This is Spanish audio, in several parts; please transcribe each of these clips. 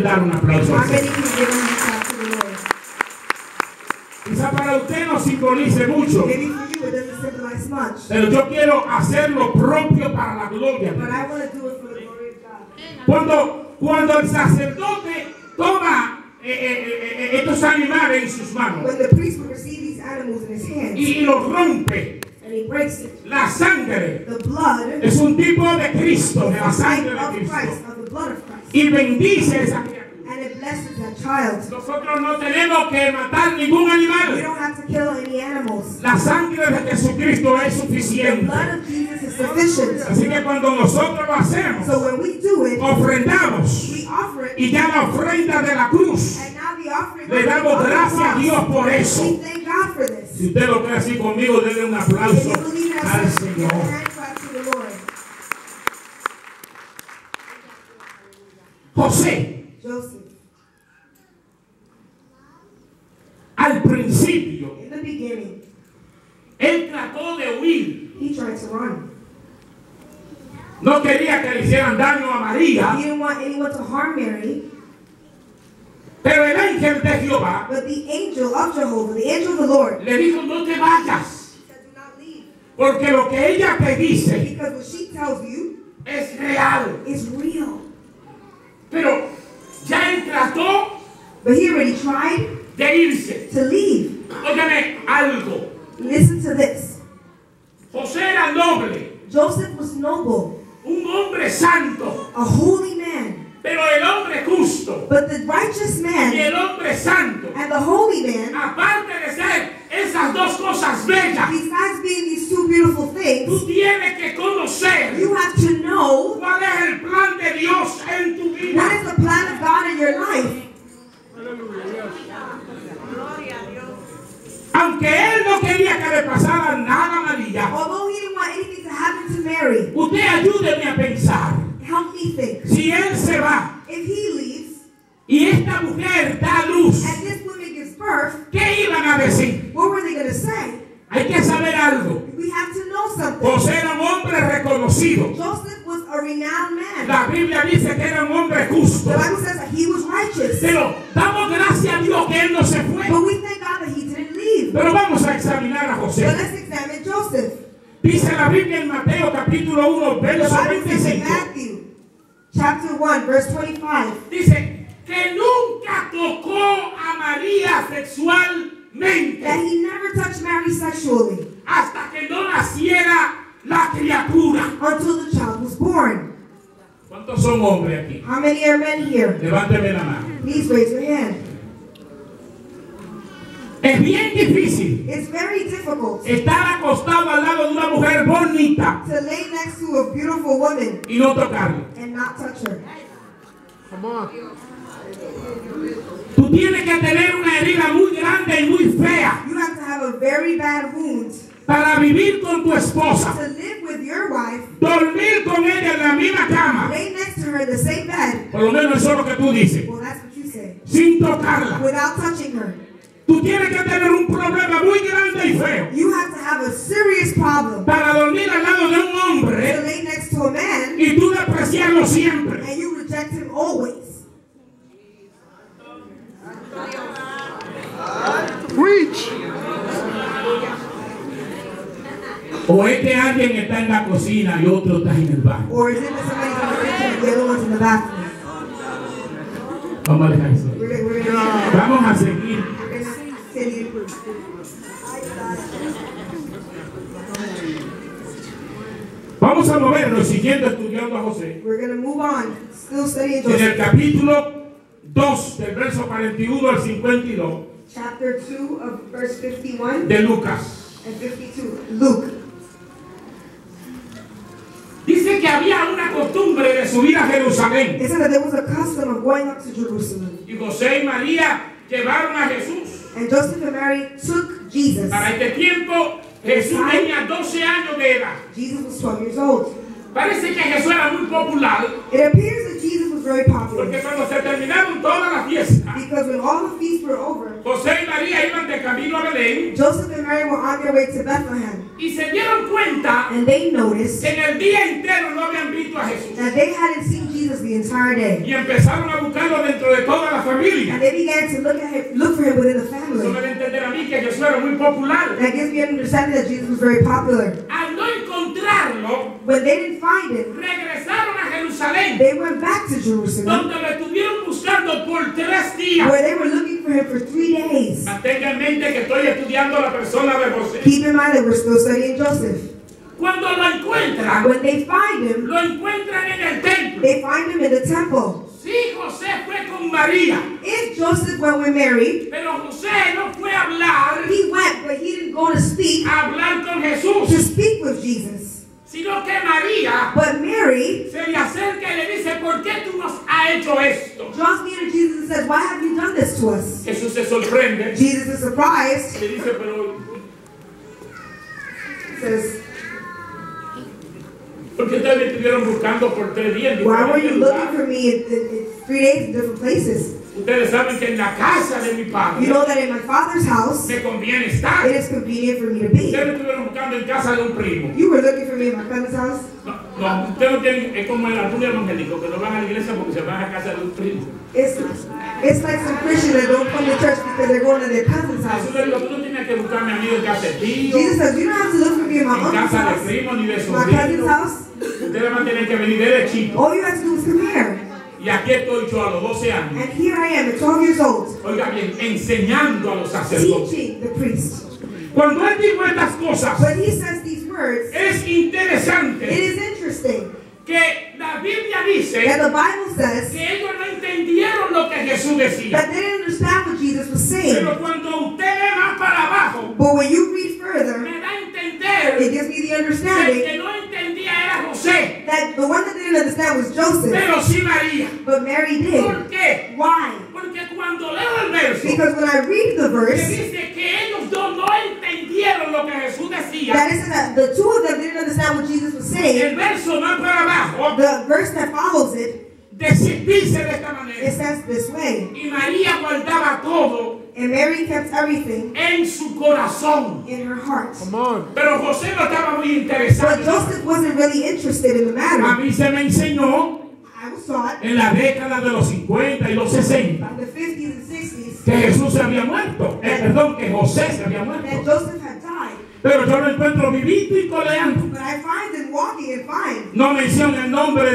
dar un aplauso How al many Señor? can give a hand clap to the Lord? Quizá para usted no simbolice mucho, Maybe for you it doesn't symbolize much, pero yo quiero hacer lo propio para la gloria de but Dios. I want to do it for the glory of God. Cuando el sacerdote toma estos animales en sus manos When the priest would receive these animals in his hands y los rompe, and he breaks it, la sangre the blood es un tipo de Cristo, de la is a sangre type de of Christ, Cristo, of the blood of Christ, y bendice esa criatura. and it blesses that child. Nosotros no tenemos que matar ningún We animal. don't have to kill any animals. La sangre de Jesucristo es The suficiente. blood of Jesus is sufficient. Así que cuando nosotros lo hacemos, So when we do it, ofrendamos, we offer it, y ya la ofrenda de la cruz, and now the offering le of the damos gracias a Dios por eso. We thank God for this. Si usted lo cree así conmigo, denle un If aplauso you believe that, al give a Señor. hand clap to the Lord. José, Joseph, al principio, in the beginning, él trató de huir. he tried to run. No quería que le hicieran daño a María, He didn't want anyone to harm Mary, pero el ángel de Jehová but the angel of Jehovah, the angel of the Lord, le dijo: no te vayas, said, do not leave. porque lo que ella te dice Because what she tells you es real. is real. Pero ya él trató But he already tried de irse. to leave. Óigame algo. Listen to this. José era noble, Joseph was noble, un hombre santo, a holy man, pero el hombre justo but the righteous y man el hombre santo, and the holy man, aparte de ser esas dos cosas bellas, besides being these two beautiful tú things, tienes que conocer you have to know cuál es el plan de Dios en tu what vida. is the plan of God in your life. Aunque él no quería que le pasara nada a María, Although he didn't want anything to happen to Mary, usted ayúdeme a pensar. help me think. Si él se va If he leaves y esta mujer da luz, and this woman gives birth, ¿qué iban a decir? what were they going to say? Hay que saber algo. We have to know something. José era un hombre reconocido. Joseph was a renowned man. La Biblia dice que era un hombre justo. The Bible says that he was righteous. Pero damos gracias a Dios que él no se fue. But we thank God that he didn't leave. Pero vamos a examinar a But José. let's examine Joseph. Dice la Biblia en Mateo capítulo 1, The verso Bible says in 25. Matthew chapter 1, verse 25, Dice que nunca tocó a María that sexualmente he never touched Mary sexually hasta que no naciera la criatura. until the child was born. ¿Cuántos son hombres aquí? How many are men here? Levánteme la mano. Please raise your hand. Es bien difícil It's very difficult estar acostado al lado de una mujer bonita to lay next to a beautiful woman y no tocarla. and not touch her. Tú tienes que tener una herida muy grande y muy fea You have to have a very bad wound para vivir con tu esposa, to live with your wife, dormir con ella en la misma cama. lay next to her in the same bed. Por lo menos eso es lo que tú dices, Well, that's what you say. sin tocarla. Without touching her. Tú tienes que tener un problema muy grande y feo You have to have a serious problem para dormir al lado de un to hombre lay next to a man y tú despreciarlo siempre. and you reject him always. Preach. O es que alguien está en la cocina y otro está en el baño. Or is it that somebody's in the kitchen and the other one's in the bathroom? Vamos a dejar eso. We're gonna Vamos a seguir. continue. Vamos a movernos siguiendo estudiando a José. We're gonna move on. Still studying En el Joseph. capítulo 2, del verso 41 al 52 Chapter 2 of verse 51 de Lucas. and 52. Luke. Dice que había una costumbre de subir a Jerusalén. It said that there was a custom of going up to Jerusalem. Y José y María llevaron a Jesús. And Joseph and Mary took Jesus. Para este tiempo, Jesús tenía 12 años de edad. Jesus was 12 years old. Parece que Jesús era muy popular, It appears that Jesus was very popular porque cuando se terminaron todas las fiestas, because when all the feasts were over, José y María iban de camino a Belén Joseph and Mary were on their way to Bethlehem. y se dieron cuenta And they noticed que en el día entero no habían visto a Jesús. that they hadn't seen Jesus the entire day. Y empezaron a buscarlo dentro de And they began to look for him within the Eso me family. da a entender a mí que Jesús era muy popular. That gives me an understanding that Jesus was very popular. Al no encontrarlo, When they didn't find him, regresaron a Jerusalén, they went back to Jerusalem, donde lo estuvieron buscando por 3 días. where they were looking for him for 3 days. Mantenga en mente que estoy estudiando la persona de José. Keep in mind that we're still studying Joseph. Cuando lo encuentran, When they find him, lo encuentran en el templo. they find him in the temple. Sí, José fue con María, If Joseph went with Mary, pero José no fue a hablar, he went, but he didn't go to speak a hablar con to Jesús, speak with Jesus. sino que María But Mary se le acerca y le dice, ¿por qué tú nos has hecho esto? draws near to Jesus and says, "Why have you done this to us?" Jesús se sorprende Jesus is surprised. y le dice, pero He says, ¿por qué ustedes me estuvieron buscando por 3 días? en "Why were diferentes you looking lugares? for me in 3 days in different places? Ustedes saben que en la casa de mi You padre know that in my father's house, me conviene estar. it is convenient for me to be. Ustedes me estuvieron buscando en casa de un primo. You were looking for me in my friend's house." No, ustedes no tienen, es como el algún evangélico que no van a la iglesia porque se van a casa de un primo. It's like some Christians that don't come to church because they're going to their cousin's house. Jesús le dijo, tú no tienes que buscarme a mí en casa de tío, Jesus says, "You don't have to look for me in my en uncle's casa de house, primo ni de my cousin's sobrino. house. Ustedes van a tener que venir derechito. All you have to do is come here." Y aquí estoy yo a los 12 años. And here I am at 12 years old, Oiga bien, enseñando a los sacerdotes. teaching the priest. Cuando él dijo estas cosas, When he says these words, es it interesante is interesting que la Biblia dice that the Bible says que ellos no entendieron lo que Jesús decía. that they didn't understand what Jesus was saying. Pero cuando usted ve más para abajo, But when you read further, me da a entender it gives me the que el understanding que no entendía era José, that the one that didn't understand was Joseph, pero sí María. but Mary did. ¿Por qué? Why? Porque cuando leo el verso, Because when I read the que verse, dice que ellos dos no entendieron lo que Jesús decía, that is that the two of them didn't understand what Jesus was saying. el verso más para abajo The verse that follows it, dice de esta it manera. says this way. Y María guardaba todo And Mary kept everything en su corazón. in her heart. Pero José no estaba muy interesado. But Joseph wasn't really interested in the A matter. mí se me enseñó I was taught en la década de los 50 y los 60 in the 50s and 60s que Jesús se había muerto. Perdón, que José se había that muerto. Joseph had died. Pero yo lo encuentro vivito y coleando. But I find them walking and fine. No mencionan el nombre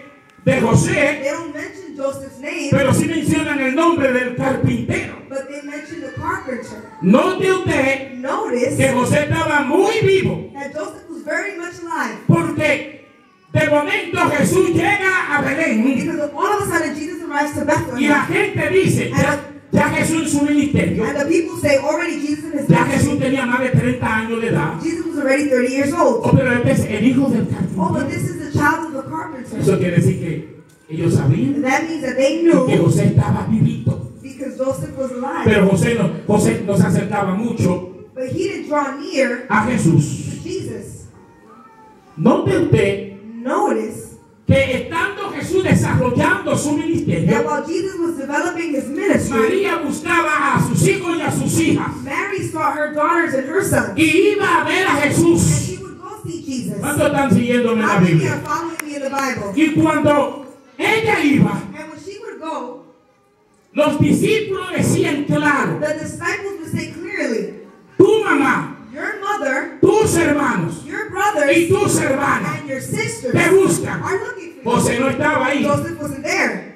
de José, They don't mention Joseph's name, pero sí mencionan el nombre del carpintero. but they mention the carpenter. Note usted Notice que José estaba muy vivo, that Joseph was very much alive. porque de momento Jesús llega a Belén Because all of a sudden Jesus arrives to y la Bethlehem. gente dice, ya Jesús en su ministerio, And the people say already Jesus in his ya Jesús ministry. tenía más de 30 años de edad. Jesus was already 30 years old. Oh, pero este es el hijo del Oh, but carpintero. this is the child of the carpenter. Eso quiere decir que ellos sabían And that means that they que knew José estaba vivito. because Joseph was alive. Pero José no se acercaba mucho But he didn't draw near a Jesús. to Jesus. Note usted Notice que estando Jesús desarrollando su that ministerio, while Jesus was developing his ministry, María buscaba a sus hijos y a sus hijas Mary saw her daughters and her sons. y iba a ver a And Jesús. she would go see Jesus. ¿Cuántos están siguiéndome en la How many Biblia? are following me in the Bible? Y cuando ella iba, And when she would go, los discípulos decían claro, the disciples would say clearly, tu mamá, your mother, tus hermanos your y brothers, tus hermanas and your sisters te buscan. are looking for you. José no estaba ahí. Joseph wasn't there.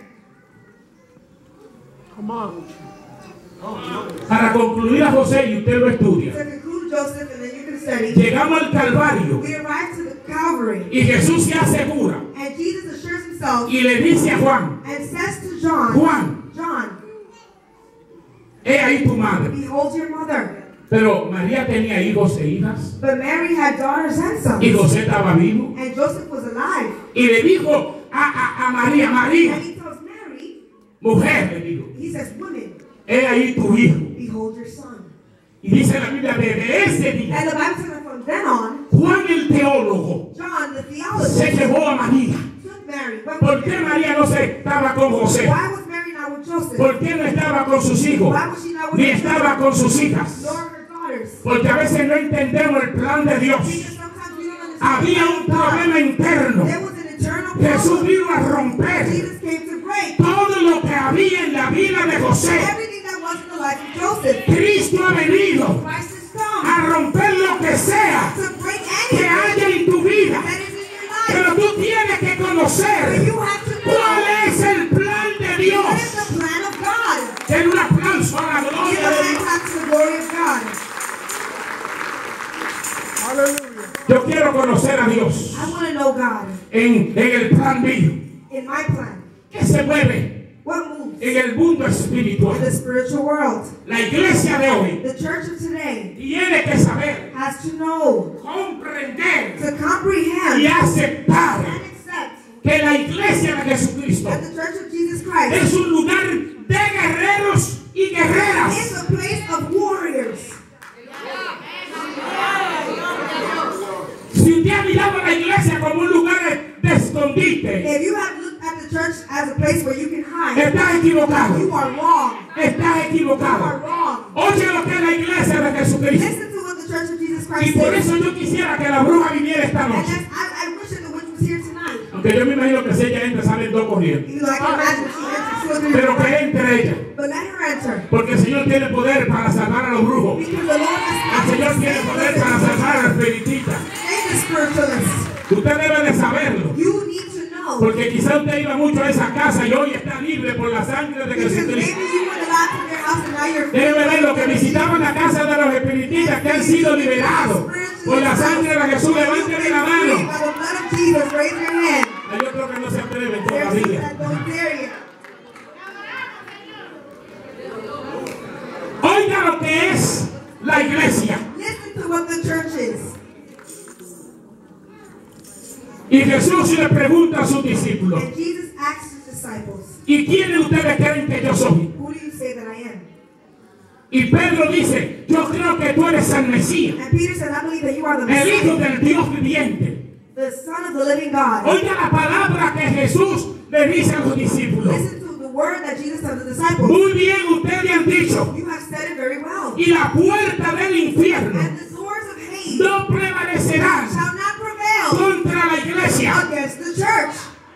Para concluir a José, y usted lo estudia, To conclude Joseph, and then you can study, llegamos al Calvario we arrive to the Calvary, y Jesús se asegura and Jesus assures himself y le dice a Juan, and says to John, Juan, John, he ahí tu madre. behold your mother. Pero María tenía hijos e hijas But Mary had daughters and sons, y José estaba vivo. and Joseph was alive. Y le dijo a María, María, And he tells Mary, mujer, le dijo, he says, women, he ahí tu hijo. behold your son. Y dice la Biblia, desde ese día, And the Bible says that from then on, Juan el teólogo John, the se theologist, llevó a María. took Mary. Went ¿Por with qué Mary. María no se estaba con José? Why was Mary not with Joseph? ¿Por qué no estaba con sus hijos? Why was she not with Ni her estaba children, con sus hijas. nor her daughters? Porque a veces no entendemos el plan de Dios. Because sometimes we don't understand Había the un plan of God. problema interno. There was an internal Jesús problem. vino a romper Jesus came to break todo lo que había en la la vida de José, everything that was in the life of Joseph. Cristo ha venido Christ has come a romper lo que sea to break que anything haya en tu vida. that is in your life. Pero tú tienes que But conocer you have to cuál know es el plan de what is Dios. the plan of God. Den un aplauso a la Give gloria a de hand Dios. clap to the glory of God. Yo quiero conocer a Dios I want to know God en el plan mío. in my plan. ¿Qué se mueve What moves en el mundo in the espiritual? spiritual world? La iglesia de hoy The church of today tiene que saber, has to know, comprender to comprehend y aceptar and accept que la iglesia de Jesucristo that the church of Jesus Christ es un lugar de guerreros y guerreras. is a place of warriors. Si usted ha mirado a la iglesia como un lugar de escondite, If you have looked at the church as a place where you can hide, estás equivocado. you are wrong. Estás You are equivocado. wrong. Oye lo que es la iglesia de Jesucristo. Listen to what the church of Jesus Y Christ por is. eso yo quisiera que la bruja viniera esta And noche. I wish that the witch was here tonight. Aunque yo me imagino que si ella entra, salen dos corriendo. You know, I can imagine she enters two or three. Pero que entre ella. But let her enter. Porque el Señor tiene poder para salvar a los brujos. Because the Lord El has Señor tiene poder para salvar a los espiritistas. save the spiritualists. Usted debe de saberlo. You need to know. Porque quizá usted iba mucho a esa casa y hoy está libre por la sangre de Because maybe Jesucristo. you went out from your house and now you're Debe ver lo que visitaban la casa de los espiritistas que han sido liberados por la sangre de Jesús. Levánteme la mano. by the blood of Jesus. Raise your hand. Hay otros que no se atreven There's some todavía. that don't dare you. Oiga lo que es la iglesia. Listen to what the church is. Y Jesús le pregunta a sus discípulos, And Jesus asked his disciples, ¿y quiénes ustedes creen que yo soy? who do you say that I am? Y Pedro dice, yo creo que tú eres el Mesías, And Peter said, I believe that you are the el Hijo Messiah, del Dios viviente. the Son of the living God. Oiga la palabra que Jesús le dice a los discípulos. Listen to the word that Jesus said to the disciples. Muy bien, ustedes han dicho, You have said it very well. y la puerta del infierno And the doors of hate no prevalecerán shall not prevail contra la iglesia. against the church.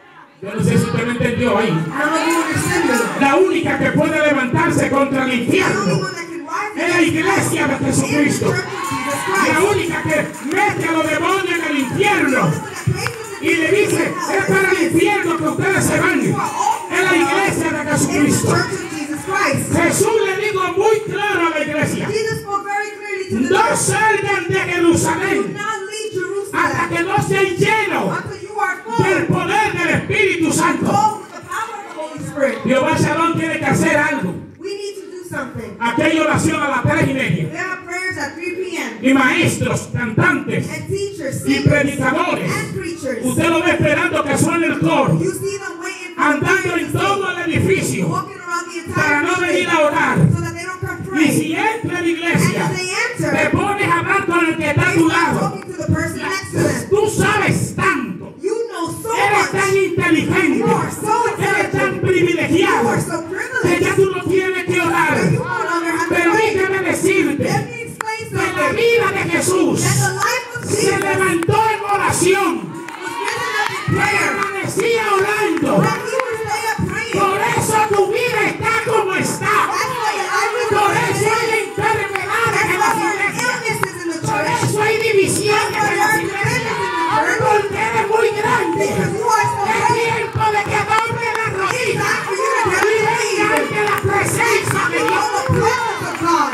Yo no sé si usted me entendió ahí. I don't know if you understand me. La única que puede levantarse contra el The only infierno one that can rise es la against iglesia de is the Jesucristo. church of Jesus La Christ. única que mete a los demonios en el The infierno only one that places the y le dice, es para el infierno que ustedes se van. Es la iglesia de is the Jesucristo. church of Jesus Christ. Jesús le dijo muy claro a la iglesia, Jesus spoke very clearly to the no church. salgan de Do Jerusalén not leave hasta Jerusalem que no sean llenos until you are full. del poder del Espíritu Santo. Full with the power of the Holy Spirit. Jehová Shalom tiene que hacer algo. We need to do something. Aquí hay oración a las 3:30. There are prayers at 3 p.m. Y maestros, cantantes and teachers, y singers, predicadores. and preachers. Usted lo ve esperando que suene el coro, You see them waiting for andando the en todo el edificio walking around the para entire no venir building a orar. so that they don't come Y pray. si entra a la And iglesia, if they te enter, pones a hablar con el que está a they tu start lado. talking to the person next to them. Tú sabes tanto. You know so Eres tan much. inteligente. You are so Eres tan intelligent. You privilegiado are so que ya privileged. tú no tienes que orar. That you no longer have to pray. Permíteme decirte Let me explain que la something. vida de Jesús That the life of se Jesus levantó en oración. was risen up in prayer. Permanecía orando. That he would stay up praying. Por eso tu vida está como está. That's why your life is Por eso today. hay enfermedades en las That's why there are iglesias. illnesses in the Por church. eso hay divisiones en las iglesias. Porque eres muy grande. Because you are so Es great. tiempo de que doble la rodilla It's time for you to y venga ante la presencia de You Dios. know the presence of God.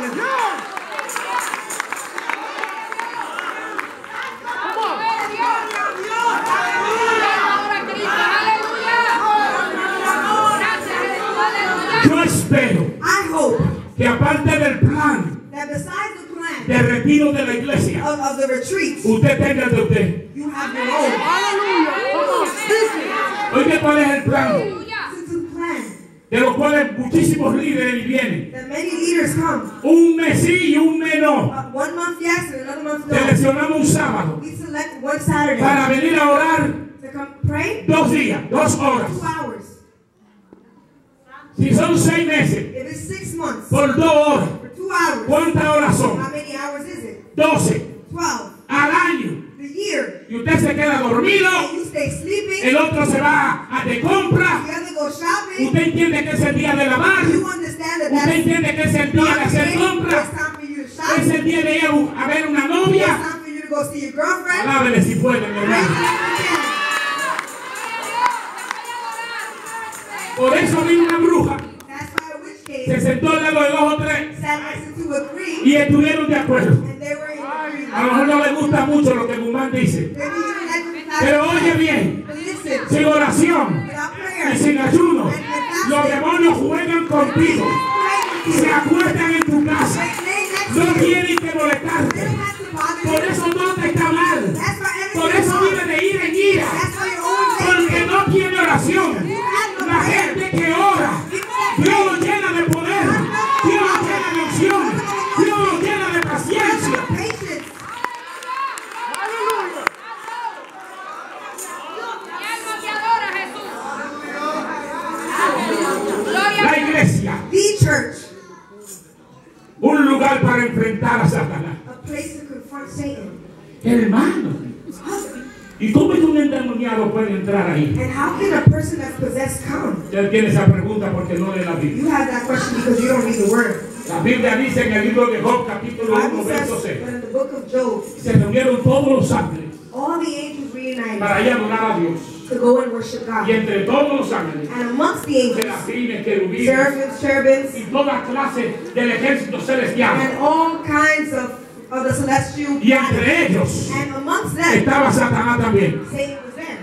Yo espero I hope que aparte del plan that besides the plan de retiro de la iglesia, of the retreats, usted tenga el de usted. you have your own. Oiga, ¿cuál es el plan? This is the plan De los cuales muchísimos líderes vienen. that many leaders come. Un mes sí y un mes no. 1 month yes and another month no. Seleccionamos un sábado We select one Saturday para venir a orar to come pray 2 días, 2 horas. 2 hours. Si son 6 meses, If it's 6 months por 2 horas, for 2 hours, ¿cuántas horas son? how many hours is it? 12 12. al año. The year. Y usted se queda dormido, And you stay sleeping. el otro se va a de compra, The other goes go shopping. Usted entiende que es el día de lavar. You understand that Usted entiende que es el día de hacer it's compras. time for you to shop. Es el día de ir a ver una It's novia. time for you to go see your girlfriend. Alábele si pueden, mi hermano. Por eso vino una bruja. That's why a witch Se came, sentó al lado de 2 o 3 sat next to 2 or 3, y estuvieron de acuerdo. and they were in agreement. A lo mejor no le gusta mucho lo que Guzmán dice. Maybe you didn't like the Pero oye bien, but listen, sin oración without y prayer, sin ayuno, los demonios juegan contigo. Se acuestan en tu casa. No tienen que molestarte. Por eso no te está mal. Por eso vive de ira en ira. Porque no tiene oración. La gente que ora, Dios lo llena de poder. Dios lo llena de unción. Dios lo llena de paciencia. La iglesia, The church, un lugar para enfrentar a Satanás. a place to confront Satan. Hermano, ¿y cómo es que un endemoniado puede entrar ahí? And how can a person that's possessed come? Usted tiene esa pregunta porque no lee la Biblia. You have that question because you don't read the word. La Biblia dice en el libro de Job, The capítulo 1, Bible verso says 6, that in the book of Job, se reunieron todos los ángeles all the angels reunited para ir a adorar a Dios. to go and worship God. Y entre todos los ángeles, And amongst the angels, serafines, querubines seraphims, cherubims, y toda clase del ejército celestial. and all kinds of the celestial Y entre ellos and amongst them, estaba Satanás también. Satan was there.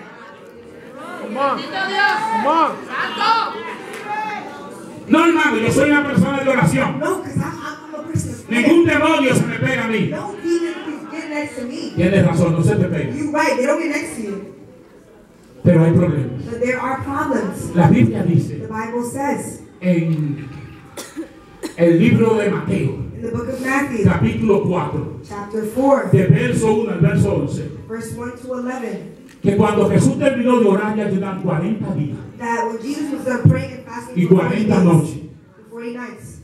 No, hermano, yo soy una persona de oración. No, because I'm a person of Ningún prayer. demonio se me pega a mí. No demon can get next to me. Tienes razón, no se te pega. You're right, they don't get next to you. Pero hay problemas. But there are problems. La Biblia The dice Bible says en el libro de Mateo, in the book of Matthew, capítulo 4, chapter 4, de verso 1 al verso 11, verse 1 to 11, que cuando Jesús terminó de orar y ayunar 40 días that when Jesus was done praying and fasting y for 40 40 noches, days, and 40 nights,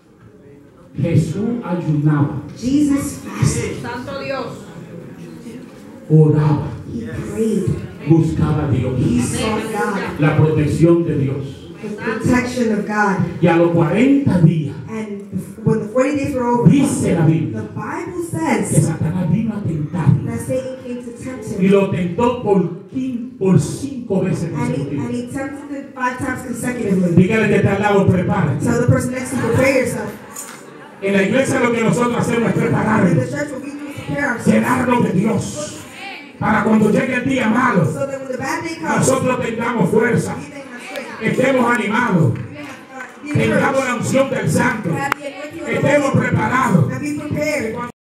Jesús ayunaba, Jesus fasted, Santo Dios. oraba, he prayed, buscaba a he Dios, sought God, la protección de Dios. the protection of God. Y a los 40 días, And when the 40 days were over, dice la Biblia, the Bible que says Satanás vino a tentarlo that Satan came to tempt y him. lo tentó por 5 veces And consecutivas. he tempted him 5 times consecutively. Dígale que está al lado, prepárate. Tell the person next to you, prepare yourself. En la iglesia lo que nosotros hacemos es In the prepararnos, church, what we do is prepare ourselves. llenarnos de Dios, para cuando llegue el día malo, So that when the bad day comes, nosotros tengamos fuerza, we may have strength. estemos animados, We may have, be tengamos encouraged. la unción del Santo, We have the anointing of the estemos Lord. preparados